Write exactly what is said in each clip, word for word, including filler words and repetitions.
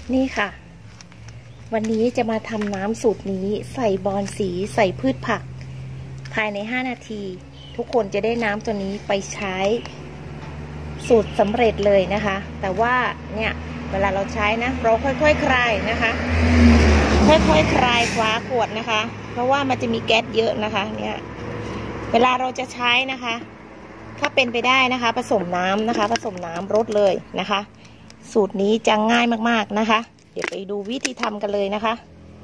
นี่ค่ะวันนี้จะมาทำน้ำสูตรนี้ใส่บอนสีใส่พืชผักภายในห้านาทีทุกคนจะได้น้ำตัวนี้ไปใช้สูตรสำเร็จเลยนะคะแต่ว่าเนี่ยเวลาเราใช้นะเราค่อยๆคลายนะคะค่อยๆคลายฝาขวดนะคะเพราะว่ามันจะมีแก๊สเยอะนะคะเนี่ยเวลาเราจะใช้นะคะถ้าเป็นไปได้นะคะผสมน้ำนะคะผสมน้ำรดเลยนะคะสูตรนี้จะง่ายมากๆนะคะเดี๋ยวไปดูวิธีทำกันเลยนะคะ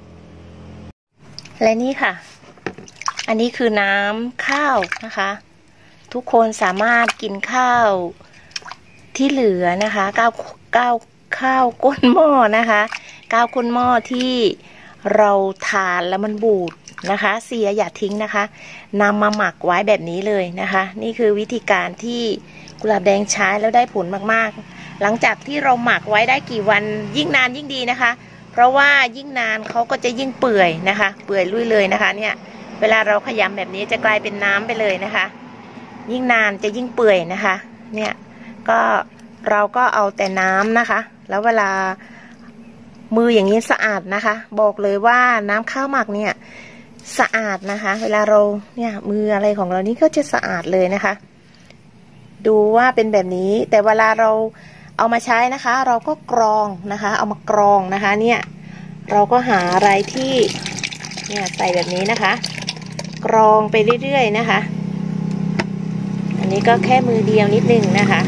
และนี่ค่ะอันนี้คือน้ำข้าวนะคะทุกคนสามารถกินข้าวที่เหลือนะคะก้าวก้าวข้าวก้นหม้อนะคะก้าวก้นหม้อที่เราทานแล้วมันบูดนะคะเสียอย่าทิ้งนะคะนำมาหมักไว้แบบนี้เลยนะคะนี่คือวิธีการที่กุหลาบแดงใช้แล้วได้ผลมากๆหลังจากที่เราหมักไว้ได้กี่วันยิ่งนานยิ่งดีนะคะเพราะว่ายิ่งนานเขาก็จะยิ่งเปื่อยนะคะเปื่อยลุยเลยนะคะเนี่ยเวลาเราขยำแบบนี้จะกลายเป็นน้ำไปเลยนะคะยิ่งนานจะยิ่งเปื่อยนะคะเนี่ยก็เราก็เอาแต่น้ำนะคะแล้วเวลามืออย่างนี้สะอาดนะคะบอกเลยว่าน้ำข้าวหมักเนี่ยสะอาดนะคะเวลาเราเนี่ยมืออะไรของเรานี่ก็จะสะอาดเลยนะคะดูว่าเป็นแบบนี้แต่เวลาเราเอามาใช้นะคะเราก็กรองนะคะเอามากรองนะคะเนี่ยเราก็หาอะไรที่เนี่ยใส่แบบนี้นะคะกรองไปเรื่อยๆนะคะอันนี้ก็แค่มือเดียวนิดนึงนะคะ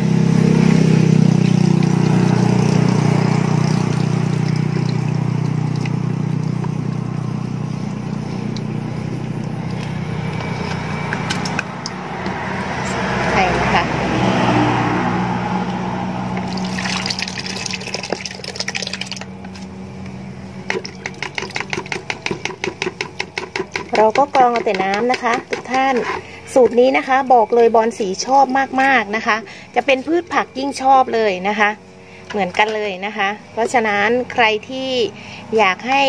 เราก็กรองเอาแต่น้ำนะคะทุกท่านสูตรนี้นะคะบอกเลยบอนสีชอบมากๆนะคะจะเป็นพืชผักยิ่งชอบเลยนะคะเหมือนกันเลยนะคะเพราะฉะนั้นใครที่อยากให้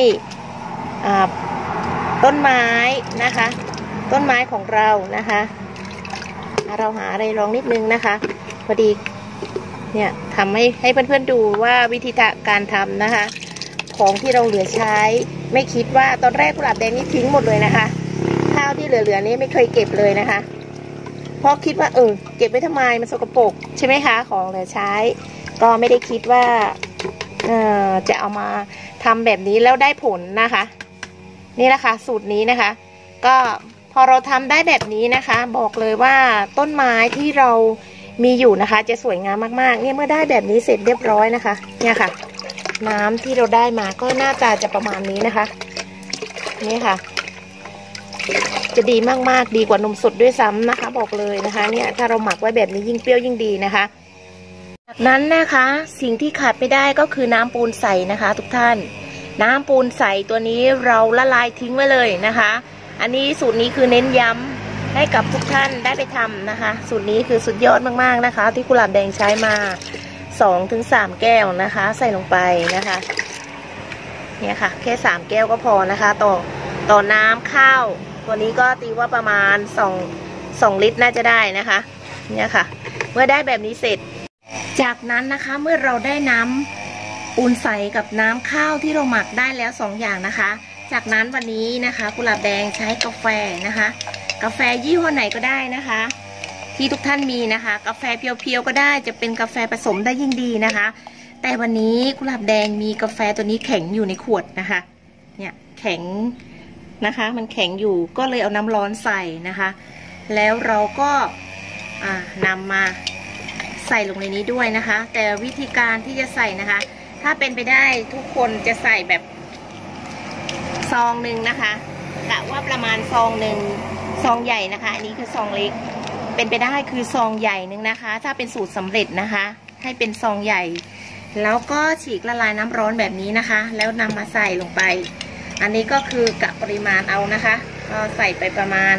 ต้นไม้นะคะต้นไม้ของเรานะคะเราหาอะไรลองนิดนึงนะคะพอดีเนี่ยทำให้ให้เพื่อนๆดูว่าวิธีการทำนะคะของที่เราเหลือใช้ไม่คิดว่าตอนแรกกุหลาบแดงนี่ทิ้งหมดเลยนะคะข้าวที่เหลือๆนี้ไม่เคยเก็บเลยนะคะเพราะคิดว่าเออเก็บไว้ทำไมมันสกปรกใช่ไหมคะของเหลือใช้ก็ไม่ได้คิดว่าเออจะเอามาทำแบบนี้แล้วได้ผลนะคะนี่แหละค่ะสูตรนี้นะคะก็พอเราทำได้แบบนี้นะคะบอกเลยว่าต้นไม้ที่เรามีอยู่นะคะจะสวยงามมากๆเนี่ยเมื่อได้แบบนี้เสร็จเรียบร้อยนะคะเนี่ยค่ะน้ำที่เราได้มาก็หน้าตาจะประมาณนี้นะคะนี่ค่ะจะดีมากๆดีกว่านมสดด้วยซ้ำนะคะบอกเลยนะคะเนี่ยถ้าเราหมักไว้แบบนี้ยิ่งเปรี้ยวยิ่งดีนะคะจากนั้นนะคะสิ่งที่ขาดไม่ได้ก็คือน้ำปูนใสนะคะทุกท่านน้ำปูนใสตัวนี้เราละลายทิ้งไว้เลยนะคะอันนี้สูตรนี้คือเน้นย้ำให้กับทุกท่านได้ไปทำนะคะสูตรนี้คือสุดยอดมากๆนะคะที่กุหลาบแดงใช้มาสองถึงสามแก้วนะคะใส่ลงไปนะคะเนี่ยค่ะแค่สามแก้วก็พอนะคะต่อต่อน้ำข้าวตัวนี้ก็ตีว่าประมาณสองสองลิตรน่าจะได้นะคะเนี่ยค่ะเมื่อได้แบบนี้เสร็จจากนั้นนะคะเมื่อเราได้น้ำปูนใสกับน้ำข้าวที่เราหมักได้แล้วสองอย่างนะคะจากนั้นวันนี้นะคะกุหลาบแดงใช้กาแฟนะคะกาแฟยี่ห้อไหนก็ได้นะคะที่ทุกท่านมีนะคะกาแฟเพียวๆก็ได้จะเป็นกาแฟผสมได้ยิ่งดีนะคะแต่วันนี้กุหลาบแดงมีกาแฟตัวนี้แข็งอยู่ในขวดนะคะเนี่ยแข็งนะคะมันแข็งอยู่ก็เลยเอาน้ำร้อนใส่นะคะแล้วเราก็นำมาใส่ลงในนี้ด้วยนะคะแต่วิธีการที่จะใส่นะคะถ้าเป็นไปได้ทุกคนจะใส่แบบซองหนึ่งนะคะกะว่าประมาณซองหนึ่งซองใหญ่นะคะอันนี้คือซองเล็กเป็นไปได้คือซองใหญ่นึงนะคะถ้าเป็นสูตรสำเร็จนะคะให้เป็นซองใหญ่แล้วก็ฉีกละลายน้ำร้อนแบบนี้นะคะแล้วนำมาใส่ลงไปอันนี้ก็คือกะปริมาณเอานะคะก็ใส่ไปประมาณ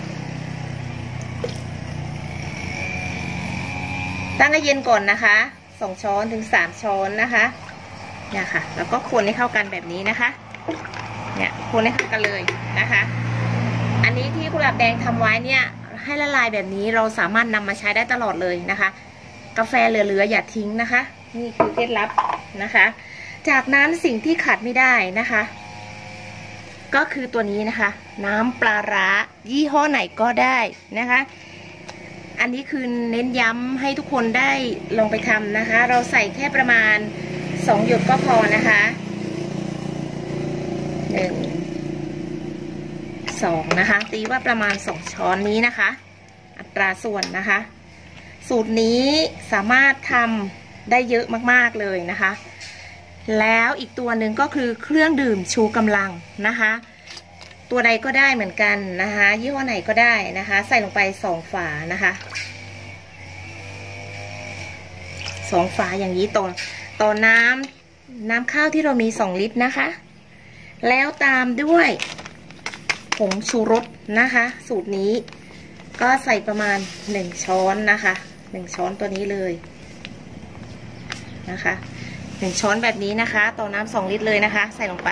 ตั้งให้เย็นก่อนนะคะสองช้อนถึงสามช้อนนะคะเนี่ยค่ะแล้วก็คนให้เข้ากันแบบนี้นะคะเนี่ยคนให้เข้ากันเลยนะคะอันนี้ที่กุหลาบแดงทำไว้เนี่ยให้ละลายแบบนี้เราสามารถนำมาใช้ได้ตลอดเลยนะคะกาแฟเหลือๆอย่าทิ้งนะคะนี่คือเคล็ดลับนะคะจากนั้นสิ่งที่ขาดไม่ได้นะคะก็คือตัวนี้นะคะน้ำปลาร้ายี่ห้อไหนก็ได้นะคะอันนี้คือเน้นย้ำให้ทุกคนได้ลองไปทำนะคะเราใส่แค่ประมาณสองหยดก็พอนะคะหนึ่งสองนะคะตีว่าประมาณสองช้อนนี้นะคะอัตราส่วนนะคะสูตรนี้สามารถทำได้เยอะมากๆเลยนะคะแล้วอีกตัวหนึ่งก็คือเครื่องดื่มชูกำลังนะคะตัวใดก็ได้เหมือนกันนะคะยี่ห้อไหนก็ได้นะคะใส่ลงไปสองฝานะคะสองฝาอย่างนี้ต่อต่อน้ำน้ำข้าวที่เรามีสองลิตรนะคะแล้วตามด้วยผงชูรสนะคะสูตรนี้ก็ใส่ประมาณหนึ่งช้อนนะคะหนึ่งช้อนตัวนี้เลยนะคะหนึ่งช้อนแบบนี้นะคะต่อน้ำสองลิตรเลยนะคะใส่ลงไป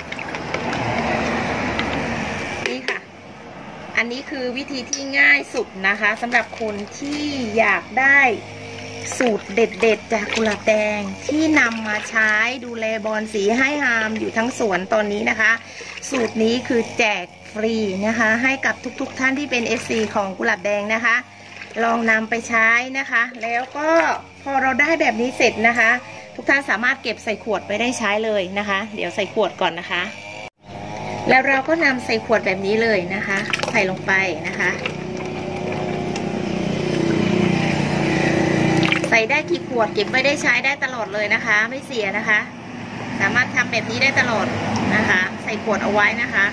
นี่ค่ะอันนี้คือวิธีที่ง่ายสุดนะคะสำหรับคนที่อยากได้สูตรเด็ดๆจากกุหลาบแดงที่นำมาใช้ดูแลบอนสีให้งามอยู่ทั้งสวนตอนนี้นะคะสูตรนี้คือแจกฟรีนะคะให้กับทุกๆท่านที่เป็น เอฟ ซี ของกุหลาบแดงนะคะลองนำไปใช้นะคะแล้วก็พอเราได้แบบนี้เสร็จนะคะทุกท่านสามารถเก็บใส่ขวดไปได้ใช้เลยนะคะเดี๋ยวใส่ขวดก่อนนะคะแล้วเราก็นำใส่ขวดแบบนี้เลยนะคะใส่ลงไปนะคะใส่ได้กี่ขวดเก็บไว้ได้ใช้ได้ตลอดเลยนะคะไม่เสียนะคะสามารถทำแบบนี้ได้ตลอดนะคะใส่ขวดเอาไว้นะคะ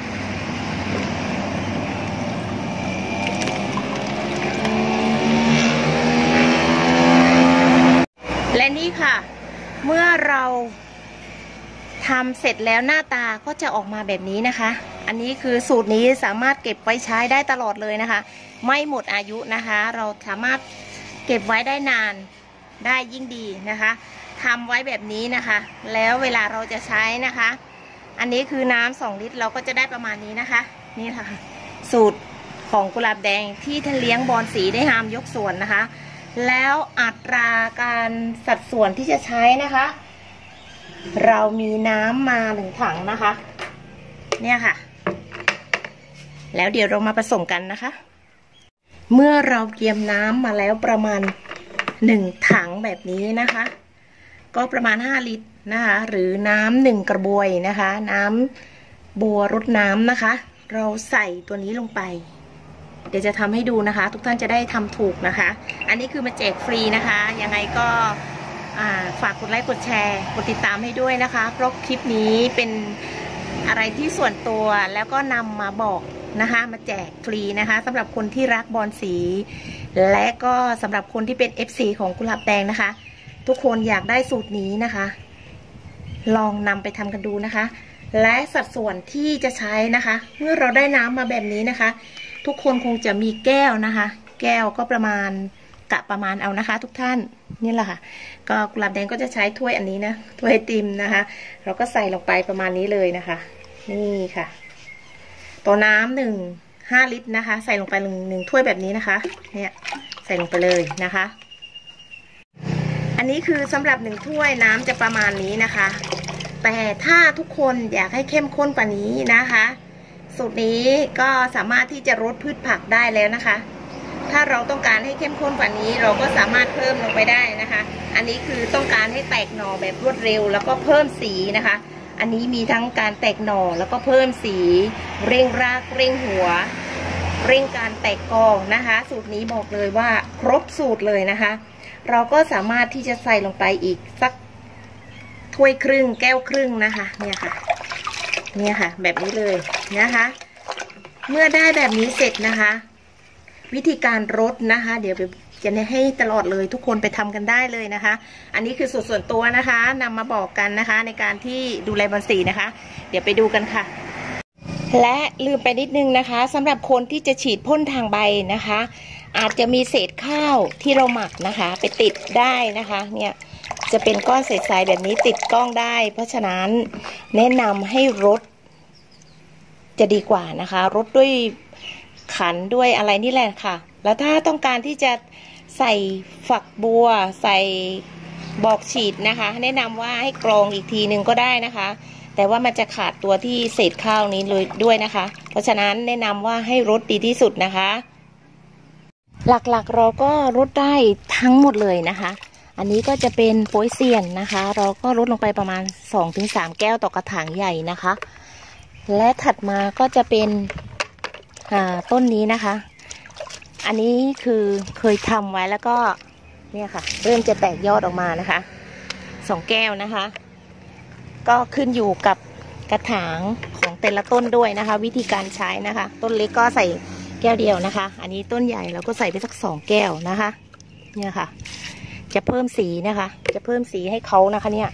และนี่ค่ะเมื่อเราทำเสร็จแล้วหน้าตาก็จะออกมาแบบนี้นะคะอันนี้คือสูตรนี้สามารถเก็บไว้ใช้ได้ตลอดเลยนะคะไม่หมดอายุนะคะเราสามารถเก็บไว้ได้นานได้ยิ่งดีนะคะทำไว้แบบนี้นะคะแล้วเวลาเราจะใช้นะคะอันนี้คือน้ำสองลิตรเราก็จะได้ประมาณนี้นะคะนี่ค่ะสูตรของกุหลาบแดงที่ท่านเลี้ยงบอนสีได้งามยกสวนนะคะแล้วอัตราการสัดส่วนที่จะใช้นะคะเรามีน้ำมาหนึ่งถังนะคะเนี่ยค่ะแล้วเดี๋ยวเรามาผสมกันนะคะเมื่อเราเตรียมน้ำมาแล้วประมาณหนึ่งถังแบบนี้นะคะก็ประมาณห้าลิตรนะคะหรือน้ำหนึ่งกระบวยนะคะน้ำบัวรดน้ำนะคะเราใส่ตัวนี้ลงไปเดี๋ยวจะทำให้ดูนะคะทุกท่านจะได้ทำถูกนะคะอันนี้คือมาแจกฟรีนะคะยังไงก็ฝากกดไลค์กดแชร์กดติดตามให้ด้วยนะคะเพราะคลิปนี้เป็นอะไรที่ส่วนตัวแล้วก็นำมาบอกนะคะมาแจกฟรีนะคะสำหรับคนที่รักบอนสีและก็สำหรับคนที่เป็น เอฟ ซี ของกุหลาบแดงนะคะทุกคนอยากได้สูตรนี้นะคะลองนำไปทำกันดูนะคะและสัดส่วนที่จะใช้นะคะเมื่อเราได้น้ำมาแบบนี้นะคะทุกคนคงจะมีแก้วนะคะแก้วก็ประมาณกะประมาณเอานะคะทุกท่านนี่แหละค่ะก็กุหลาบแดงก็จะใช้ถ้วยอันนี้นะถ้วยไอติมนะคะเราก็ใส่ลงไปประมาณนี้เลยนะคะนี่ค่ะตัวน้ำหนึ่งห้าลิตรนะคะใส่ลงไปหนึ่งหนึ่งถ้วยแบบนี้นะคะเนี่ยใส่ลงไปเลยนะคะอันนี้คือสำหรับหนึ่งถ้วยน้ำจะประมาณนี้นะคะแต่ถ้าทุกคนอยากให้เข้มข้นกว่านี้นะคะสูตรนี้ก็สามารถที่จะรดพืชผักได้แล้วนะคะถ้าเราต้องการให้เข้มข้นกว่านี้เราก็สามารถเพิ่มลงไปได้นะคะอันนี้คือต้องการให้แตกหน่อแบบรวดเร็วแล้วก็เพิ่มสีนะคะอันนี้มีทั้งการแตกหน่อแล้วก็เพิ่มสีเร่งรากเร่งหัวเร่งการแตกกอนะคะสูตรนี้บอกเลยว่าครบสูตรเลยนะคะเราก็สามารถที่จะใส่ลงไปอีกสักถ้วยครึ่งแก้วครึ่งนะคะเนี่ยค่ะเนี่ยค่ะแบบนี้เลยนะคะเมื่อได้แบบนี้เสร็จนะคะวิธีการรดนะคะเดี๋ยวจะให้ตลอดเลยทุกคนไปทำกันได้เลยนะคะอันนี้คือสูตรส่วนตัวนะคะนำมาบอกกันนะคะในการที่ดูแลบอนสีนะคะเดี๋ยวไปดูกันค่ะและลืมไปนิดนึงนะคะสำหรับคนที่จะฉีดพ่นทางใบนะคะอาจจะมีเศษข้าวที่เราหมักนะคะไปติดได้นะคะเนี่ยจะเป็นก้อนใสๆแบบนี้ติดกล้องได้เพราะฉะนั้นแนะนำให้รดจะดีกว่านะคะรดด้วยขันด้วยอะไรนี่แหละค่ะแล้วถ้าต้องการที่จะใส่ฝักบัวใส่บอกฉีดนะคะแนะนำว่าให้กรองอีกทีหนึ่งก็ได้นะคะแต่ว่ามันจะขาดตัวที่เศษข้าวนี้เลยด้วยนะคะเพราะฉะนั้นแนะนำว่าให้รดดีที่สุดนะคะหลักๆเราก็รดได้ทั้งหมดเลยนะคะอันนี้ก็จะเป็นโป๊ยเซียนนะคะเราก็ลดลงไปประมาณ สองถึงสาม แก้วต่อกระถางใหญ่นะคะและถัดมาก็จะเป็นต้นนี้นะคะอันนี้คือเคยทำไว้แล้วก็เนี่ยค่ะเริ่มจะแตกยอดออกมานะคะสองแก้วนะคะก็ขึ้นอยู่กับกระถางของแต่ละต้นด้วยนะคะวิธีการใช้นะคะต้นเล็กก็ใส่แก้วเดียวนะคะอันนี้ต้นใหญ่เราก็ใส่ไปสักสองแก้วนะคะเนี่ยค่ะจะเพิ่มสีนะคะจะเพิ่มสีให้เขานะคะเนี่ย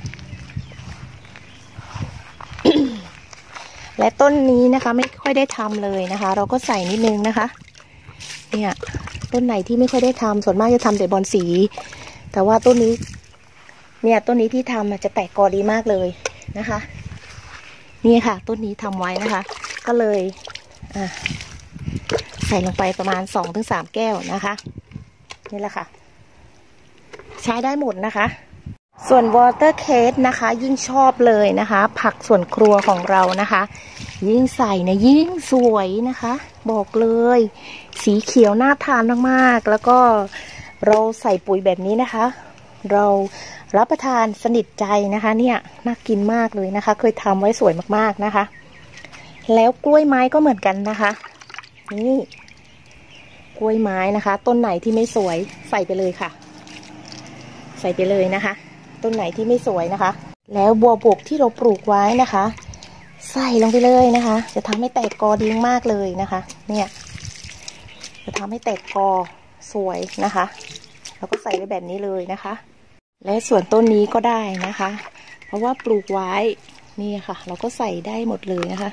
และต้นนี้นะคะไม่ค่อยได้ทำเลยนะคะเราก็ใส่นิดนึงนะคะเนี่ยต้นไหนที่ไม่ค่อยได้ทำส่วนมากจะทำแต่บอนสีแต่ว่าต้นนี้เนี่ยต้นนี้ที่ทำจะแตกกอดีมากเลยนะคะนี่ค่ะต้นนี้ทำไว้นะคะก็เลยอ่ะใส่ลงไปประมาณ สองถึงสาม แก้วนะคะนี่แหละค่ะใช้ได้หมดนะคะส่วนวอเตอร์เคสนะคะยิ่งชอบเลยนะคะผักสวนครัวของเรานะคะยิ่งใส่เนี่ยยิ่งสวยนะคะบอกเลยสีเขียวน่าทานมากๆแล้วก็เราใส่ปุ๋ยแบบนี้นะคะเรารับประทานสนิทใจนะคะเนี่ยน่ากินมากเลยนะคะเคยทำไว้สวยมากๆนะคะแล้วกล้วยไม้ก็เหมือนกันนะคะนี่กล้วยไม้นะคะต้นไหนที่ไม่สวยใส่ไปเลยค่ะใส่ไปเลยนะคะต้นไหนที่ไม่สวยนะคะแล้วบัวบกที่เราปลูกไว้นะคะใส่ลงไปเลยนะคะจะทำให้แตกกอดีมากเลยนะคะเนี่ยจะทำให้แตกกอสวยนะคะเราก็ใส่ไว้แบบนี้เลยนะคะและส่วนต้นนี้ก็ได้นะคะเพราะว่าปลูกไว้นี่ค่ะเราก็ใส่ได้หมดเลยนะคะ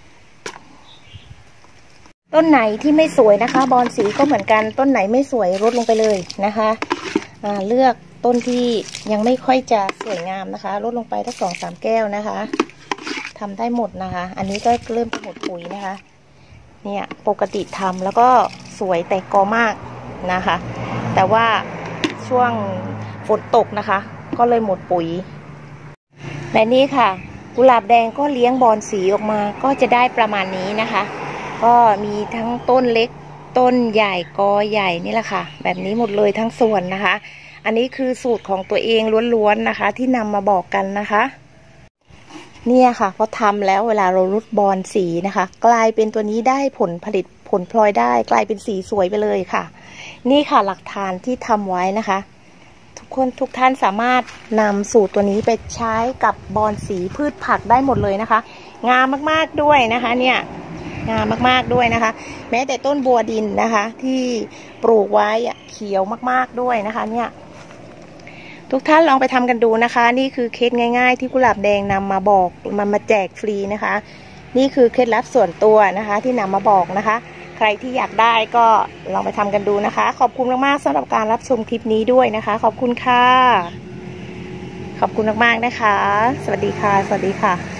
ต้นไหนที่ไม่สวยนะคะบอนสีก็เหมือนกันต้นไหนไม่สวยลดลงไปเลยนะคะอ่าเลือกต้นที่ยังไม่ค่อยจะสวยงามนะคะลดลงไปทั้งสองสามแก้วนะคะทำได้หมดนะคะอันนี้ก็เริ่มจะหมดปุ๋ยนะคะเนี่ยปกติทำแล้วก็สวยแตกกอมากนะคะแต่ว่าช่วงฝนตกนะคะก็เลยหมดปุ๋ยและนี่ค่ะกุหลาบแดงก็เลี้ยงบอนสีออกมาก็จะได้ประมาณนี้นะคะก็มีทั้งต้นเล็กต้นใหญ่กอใหญ่นี่แหละค่ะแบบนี้หมดเลยทั้งส่วนนะคะอันนี้คือสูตรของตัวเองล้วนๆนะคะที่นำมาบอกกันนะคะเนี่ยค่ะพอทำแล้วเวลาเรารุดบอนสีนะคะกลายเป็นตัวนี้ได้ผลผลิตผลพลอยได้กลายเป็นสีสวยไปเลยค่ะนี่ค่ะหลักฐานที่ทำไว้นะคะทุกคนทุกท่านสามารถนำสูตรตัวนี้ไปใช้กับบอนสีพืชผักได้หมดเลยนะคะงามมากๆด้วยนะคะเนี่ยงามมากๆด้วยนะคะแม้แต่ต้นบัวดินนะคะที่ปลูกไว้เขียวมากๆด้วยนะคะเนี่ยทุกท่านลองไปทำกันดูนะคะนี่คือเคล็ดง่ายๆที่กุหลาบแดงนำมาบอกมามาแจกฟรีนะคะนี่คือเคล็ดลับส่วนตัวนะคะที่นำมาบอกนะคะใครที่อยากได้ก็ลองไปทำกันดูนะคะขอบคุณมากๆสำหรับการรับชมคลิปนี้ด้วยนะคะขอบคุณค่ะขอบคุณมากๆนะคะสวัสดีค่ะสวัสดีค่ะ